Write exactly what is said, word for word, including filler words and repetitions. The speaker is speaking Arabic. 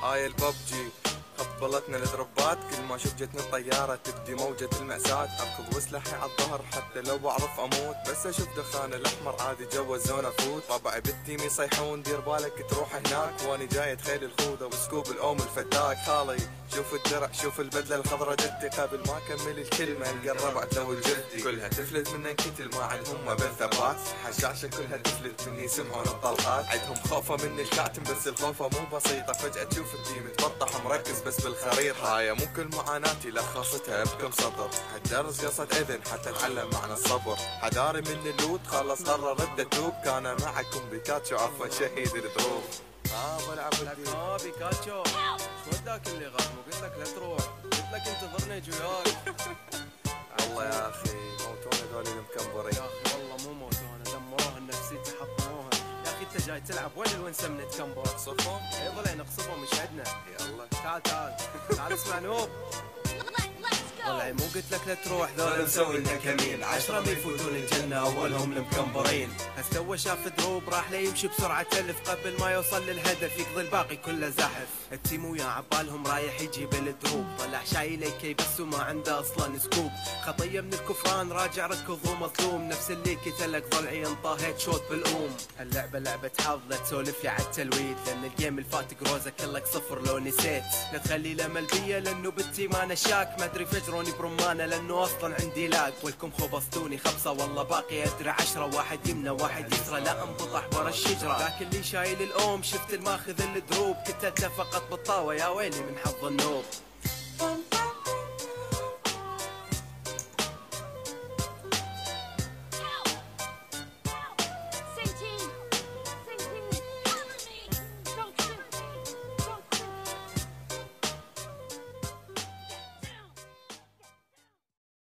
هاي الببجي قبلتنا الدروبات، كل ما شوف جتني الطيارة تبدي موجة المأساة. أركض وسلاحي عالظهر حتى لو بعرف أموت، بس أشوف دخان الأحمر عادي جوا الزون أفوت. ربعي بالتيم يصيحون دير بالك تروح هناك، واني جاي تخيل الخوذة وسكوب الأم الفتاك. خالي شوف الدرع شوف البدلة الخضرا جدي، قبل ما أكمل الكلمة القى ربعت لو الجدي. كلها تفلت من كتل ما عندهم بالثبات، حشاشة كلها تفلت مني يسمعون الطلقات. عندهم خوفة من الكاتم بس الخوفة مو بسيطة، فجأة تشوف التيم تبطح مركز بس بالخريطة. هاي مو كل معاناتي لخصتها بكم سطر، هالدرس قصة اذن حتى اتعلم معنى الصبر. حداري من اللوت خلص قرر ردة توب، كان معكم بيكاتشو عفوا شهيد الدروب. اه بلعب لك اه بيكاتشو شو وداك اللي غرم وقلت لك لا تروح، قلت لك انتظرني اجي وياك. والله يا اخي موتونا ذول المكمبرين. يا اخي والله مو موتونا، دمروها النفسيتي حطموها. يا اخي انت جاي تلعب وين الونسه من تكمبر؟ نقصفهم؟ اي ضلع نقصفهم مش عندنا. يلا تعال تعال تعال اسمع نوب. طلعي مو قلت لك لا تروح، ذولا مسوي لنا كمين، عشرة ما يفوتون الجنة أولهم المكمبرين. هستوى شاف دروب راح ليمشي بسرعة تلف، قبل ما يوصل للهدف يقضي الباقي كله زحف. التيم ويا عبالهم رايح يجيب الدروب، طلع شايل كي بس وما عنده أصلا سكوب. خطية من الكفران راجع ركض ومظلوم، نفس اللي قتلك ضلعي انطاهيت شوت بالأوم. هاللعبة لعبة حظ لا تسولف لي عالتلويد، لأن الجيم الفات قروزة كلك صفر لو نسيت. لا تخلي الأمل بيا لأنه بالتيم أنا شاك، ما أدري فجروني برمانة لأنه أصلا عندي لاك. والكم خبصتوني خبصة والله باقي أدري عشرة، واحد يمنى واحد يسرى لا انبطح برا الشجرة. ذاك اللي شايل الأوم شفت الماخذ الدروب، كتلته فقط بالطاوة يا ويلي من حظ النوب.